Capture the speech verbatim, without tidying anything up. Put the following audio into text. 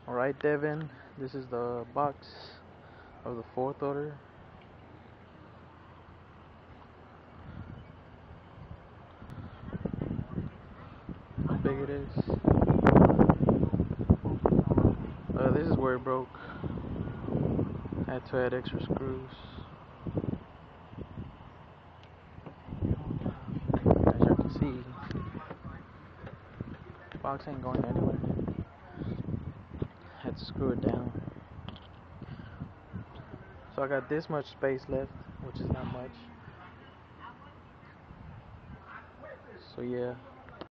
Alright, Devin, this is the box of the fourth order. How big it is. Uh, this is where it broke. I had to add extra screws. As you can see, the box ain't going anywhere. I had to screw it down. So I got this much space left, which is not much. So yeah.